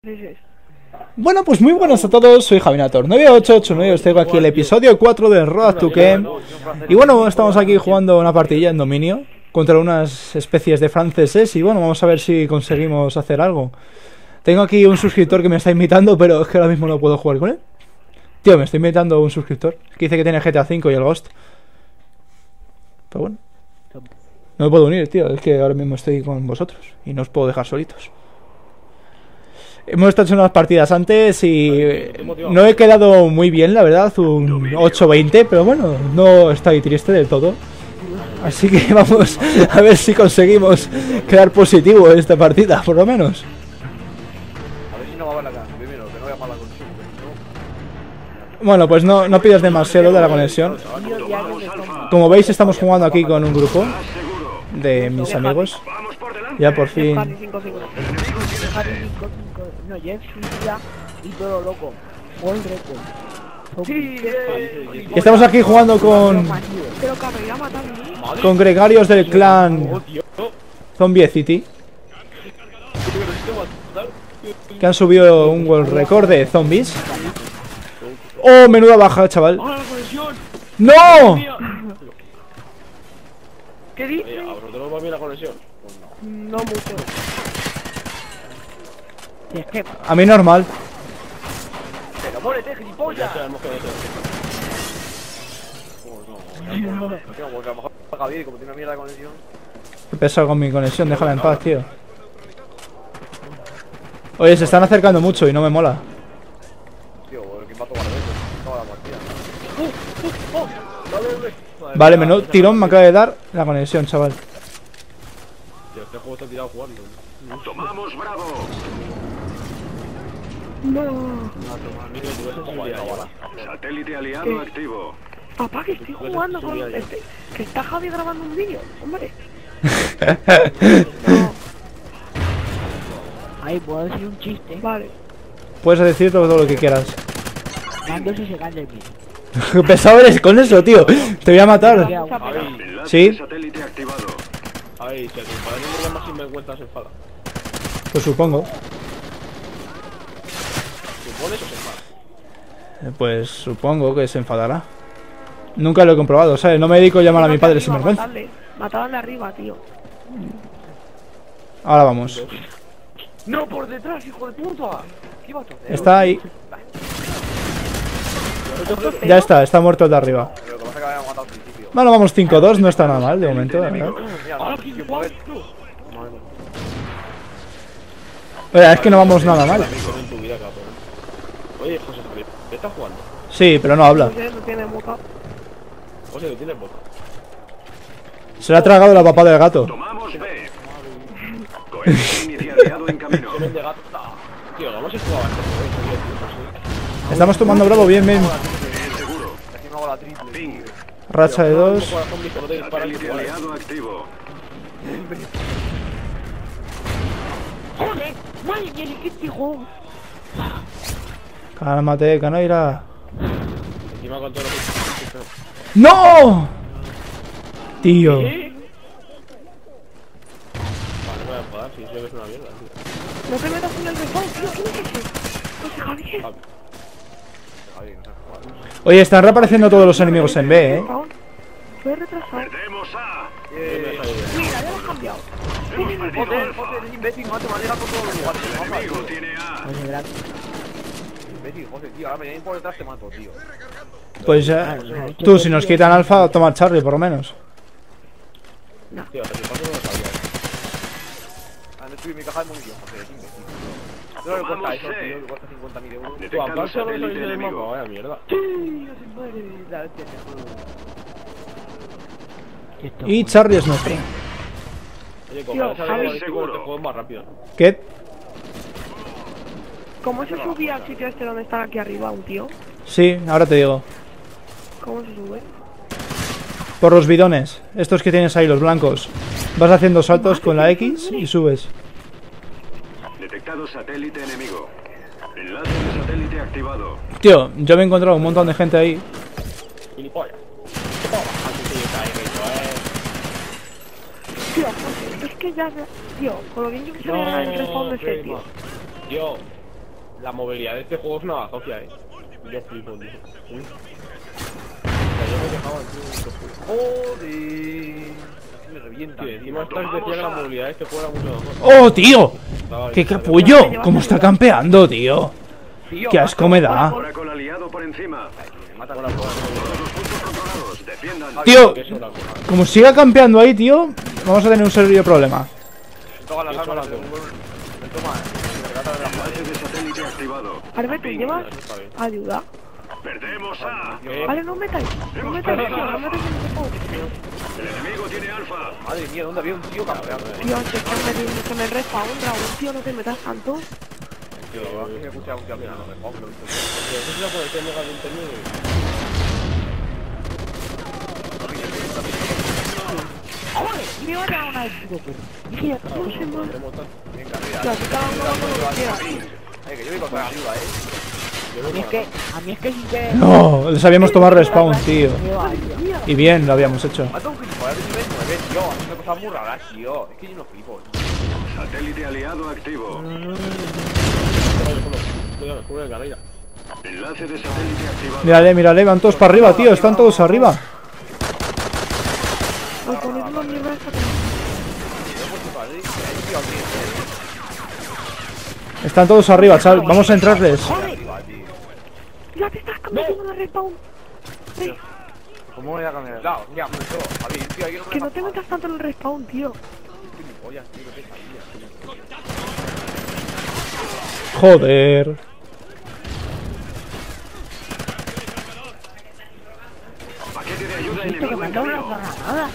Bueno, pues muy buenas a todos, soy Javinator98889, os traigo aquí el episodio 4 de Road to Kem. Y bueno, estamos aquí jugando una partida en dominio contra unas especies de franceses. Y bueno, vamos a ver si conseguimos hacer algo. Tengo aquí un suscriptor que me está invitando, pero es que ahora mismo no puedo jugar con él. Tío, me está invitando un suscriptor que dice que tiene GTA V y el Ghost. Pero bueno, no me puedo unir, tío, es que ahora mismo estoy con vosotros y no os puedo dejar solitos. Hemos estado unas partidas antes y no he quedado muy bien, la verdad, un 8-20, pero bueno, no estoy triste del todo. Así que vamos a ver si conseguimos quedar positivo en esta partida, por lo menos. A ver si no va a la cara primero, que no vaya mala conexión. Bueno, pues no pidas demasiado de la conexión. Como veis, estamos jugando aquí con un grupo de mis amigos. Ya por fin. No, Jeff Sucia y todo loco. All record. Y estamos aquí jugando con gregarios del clan Zombie City, que han subido un world record de zombies. ¡Oh, menuda baja, chaval! ¡No! ¿Qué dices? ¿A vosotros va bien la conexión? No mucho. Y es que... A mí normal. ¡Pero muérete, gilipollas! Ya sabemos que no. Porque a lo mejor paga bien y como tiene una mierda de conexión. He pesado con mi conexión, déjala en paz, tío. Oye, se están acercando mucho y no me mola. Tío, ¿quién va a tomar eso? Toda la partida. Vale, menudo tirón me acaba de dar la conexión, chaval. Tío, este juego está tirado jugando. ¡Tomamos Bravo! Satélite aliado activo. Papá, que estoy jugando con... que está Javi grabando un vídeo, hombre. Ay, puedo decir un chiste. Vale. Puedes decir todo lo que quieras. Mando si se cae el vídeo. Pesado eres con eso, tío. Te voy a matar. ¿Sí? Satélite activado. Ay, si a tu padre no le más sinvergüenza se enfada. Pues supongo. ¿Supones o se enfada? Pues supongo que se enfadará. Nunca lo he comprobado, ¿sabes? No me dedico a llamar a mi padre sin vergüenza. Matarle arriba, tío. Ahora vamos. ¡No, por detrás, hijo de puta! ¿Qué va a hacer? Está ahí. Ya está muerto el de arriba. Pero lo que pasa es que habíamos matado al principio. Bueno, vamos 5-2, no está nada mal de momento, la verdad. Oye, es que no vamos nada mal. Oye, José Javier, ¿qué estás jugando? Sí, pero no habla. No tiene boca. José, ¿qué tienes boca? Se le ha tragado la papada del gato. Tomamos B. Cohete inicializado en camino. ¿Qué de gato? Tío, no hemos jugado antes. Estamos tomando Bravo, bien, bien. Seguro. Aquí me hago la triple. Ping. Racha de 2. Satélite aliado activo. ¡Joder! ¡Madre mía, qué tío! Cálmate, Canoira. Encima con todo lo que... ¡No! Tío. Vale, no me voy a enfadar, si eso es una mierda, tío. No te metas en el respawn, tío, ¿quién es ese? José Javier. Javier, no sabes jugar. Oye, están reapareciendo todos los enemigos en B, Fue retrasado. Perdemos A. Mira, ya lo has cambiado. Joder, imbécil, no te maneja por todos los lugares. Enemigo tiene A. Oye, gracias. Imbécil, José, tío, ahora me vienen por detrás te mato, tío. Pues ya. Tú, si nos quitan alfa, toma el Charlie, por lo menos. Tío, el paso no lo sabía. Ah, no estoy en mi caja de munición, José, es imbécil. No le cuesta eso, tío, le cuesta 50.000 euros. Tú, Detectando aparte no satélite sois de enemigo. mamá, vaya mierda. Y Charlie es nuestro. Oye, Tío, coger esa Javi, de seguro este juego es más rápido. ¿Qué? ¿Cómo se subía al sitio este donde están aquí arriba un tío? Sí, ahora te digo. ¿Cómo se sube? Por los bidones. Estos que tienes ahí, los blancos. Vas haciendo saltos con la X y subes. Detectado satélite enemigo. Enlace de satélite activado. Tío, yo me he encontrado un montón de gente ahí. Gilipollas. Tío, José, es que ya... Tío, con lo bien que se ve el respawn de ese tío. Yo, La movilidad de este juego es una bazofia, Yo flipo, tío. Yo me dejaba aquí. ¡Joder! Me revienta. Sí, encima estás decía que la movilidad de este juego era mucho mejor. ¡Oh, tío! ¡Qué capullo! ¿Cómo está campeando, tío? ¡Qué asco me da! Ahora con aliado por encima. Me mata con la bola. Todos los puntos controlados. Defiendan. Tío, como siga campeando ahí, tío, vamos a tener un serio problema. Todas las armas de un buen. Me toma, me regata de la madre. Enlace de satélite activado. Arbe, ¿te llevas ayuda? Perdemos A. Vale, no metáis. No metáis, tío, no metáis en el respawn. El enemigo tiene alfa. Madre mía, ¿dónde había un tío campeando? Tío, antes que me el respawn, dragón, tío, no te metas tanto. Tío, me he escuchado un campeón, no me pongo, lo he visto. Eso es la por el tema de internet. Joder, y me va a dar una equivoco. Y ya, no sé más. Venga, Tío, aquí cada uno va con lo que quiera. que yo voy con ayuda, A mí es que sí que... No, les habíamos tomado respawn, tío. Mira, Y bien, lo habíamos hecho. Mata un gilipollas de nivel 9, tío. Haciendo cosas muy raras, tío. Es que yo no flipo. Satélite aliado activo. Enlace de satélite activado. Mírale, mírale, van todos para arriba, tío. Están todos arriba. al poner una mierda esta... Están todos arriba, chaval. Vamos a entrarles. ¡Joder! ¡Ya te estás cambiando la respawn! ¡Eh! ¿Cómo voy a cambiar? Claro, ya, pues eso, Javi, tío, ahí no me Que no te metas tanto en el respawn, tío. gilipollas, tío, qué pesadilla. Joder. Paquete de ayuda Esto que enemigo me en han dado unas camino. granadas.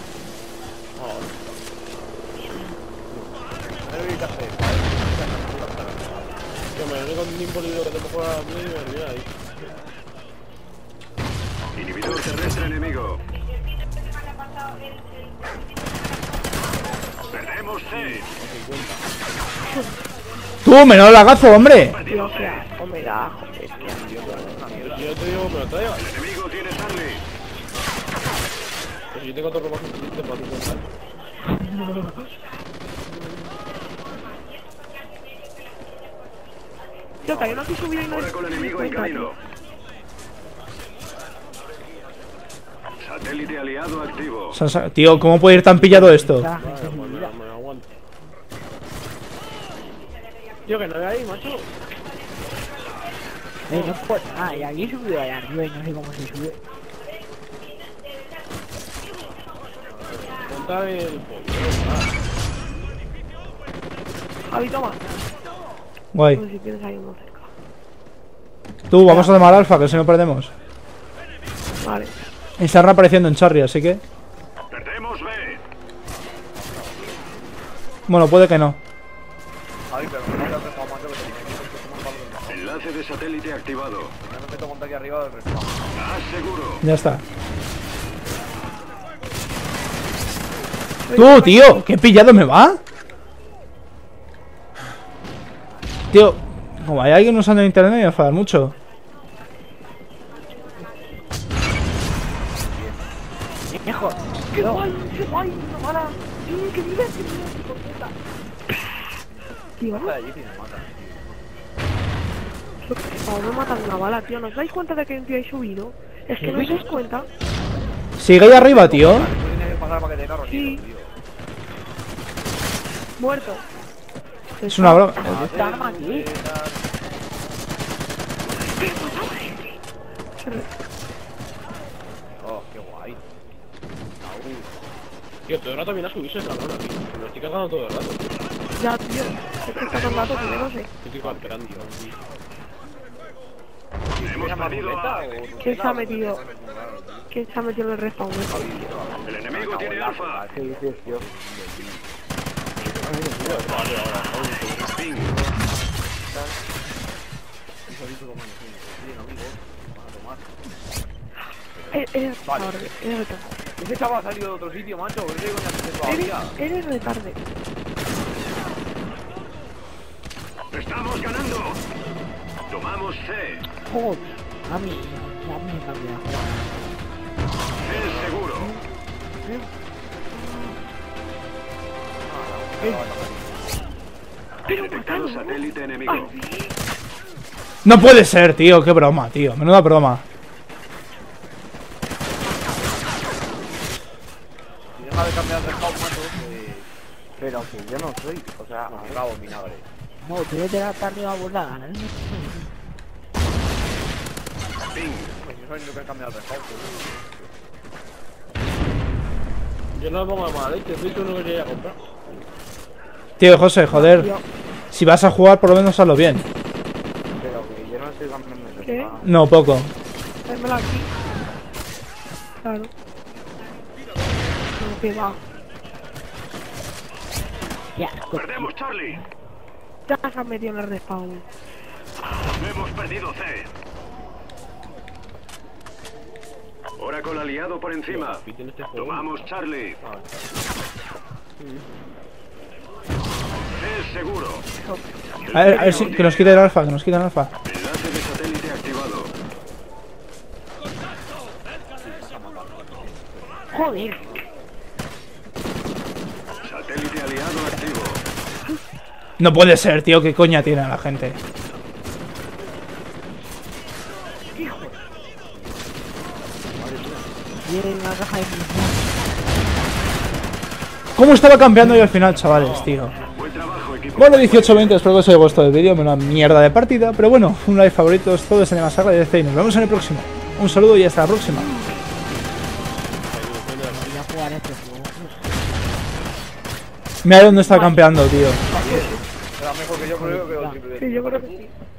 No deberías hacer. Tío, me vengo con un tiempo libre que tengo por la mía ahí. Inhibidor terrestre enemigo. Perdemos C. Tú, menos lagazo, hombre. Tío, qué asco me da, joder, qué asco. Yo te digo, me lo traigo. El enemigo tiene Charlie. Pues yo tengo otro robo suficiente para tu contar. Tío, que hay una que subida y no Ahora es... con el enemigo en camino. Satélite aliado activo. Tío, ¿cómo puede ir tan pillado esto? Ya, Me aguanto. Tío, que no ve ahí, macho. no puedo... Ah, y aquí he subido allá arriba y no sé cómo se sube. Montar el Javi, toma. Guay. No sé si tienes ahí uno cerca. Tú, vamos a tomar alfa, que si no perdemos. Vale. Y están reapareciendo en Charlie, así que... Perdemos B. Bueno, puede que no. Javi, pero no me has dejado macho que te dije que Enlace de satélite activado. no me meto montar aquí arriba del respawn. A seguro. Ya está. Tú, tío, ¿qué pillado me va? Tío, como hay alguien usando internet me va a enfadar mucho. Mejor. ¡Qué guay! ¡Qué guay! ¡Una bala! ¡Qué nivel! ¡Qué nivel! ¡Qué puta! Tío, ¿no? Allí que me mata. Aún me matan una bala, tío. ¿No os dais cuenta de que un tío hay subido? Es que no os dais cuenta. Sigue ahí arriba, tío. Tú tienes que pasar para que te carro, Sí. tío. Muerto. Es una broma. Está arma aquí. Oh, qué guay. Tío, todo el rato viene a subirse el cabrón aquí. Me lo estoy cagando todo el rato. Ya, tío. Es que está todo el rato que no sé. Estoy camperando, tío. Hemos perdido A. ¿Quién se ha metido? ¿Quién se ha metido en el respawn? El enemigo tiene alfa. Ping. Eres retarde. Eres retarde. Ese chaval ha salido de otro sitio, macho. ¿Qué coño haces todavía? Eres retarde. Estamos ganando. Tomamos C. Joder. A mí me cambia. C seguro. Pero Detectado matalo. satélite enemigo. No puede ser, tío. Qué broma, tío. Menuda broma. Si deja de cambiar de house, mato, Pero que yo no soy, o sea... me cago en vinagre. No, tú vete a estar arriba a volar. Pues yo soy el que he cambiado de house. Yo no me pongo de mala leche, soy tú no que a comprar. Tío, José, joder. Tío, Si vas a jugar, por lo menos hazlo bien. pero que yo no estoy cambiando de ¿Qué? ropa. No, poco. Démela aquí. Claro. No, que va. Ya, Perdemos Charlie. Ya se han metido en el respawn. Hemos perdido C. Oracle aliado por encima. Y tiene este juego. Tomamos Charlie. Vale. Es seguro. A ver si, que nos quiten el alfa, que nos quiten el alfa. Enlace de satélite activado. joder. Satélite aliado activo. No puede ser, tío. ¿Qué coña tiene la gente? Viene una caja de munición. ¿Cómo estaba campeando yo al final, chavales, tío? Buen trabajo, equipo. Bueno, 18-20, espero que os haya gustado el vídeo. Una mierda de partida, pero bueno, un like, favoritos, todo es en el agradece y nos vemos en el próximo. Un saludo y hasta la próxima. Voy a jugar este juego. Mira dónde está campeando, tío. Era mejor que yo creo que... Sí, yo creo que sí.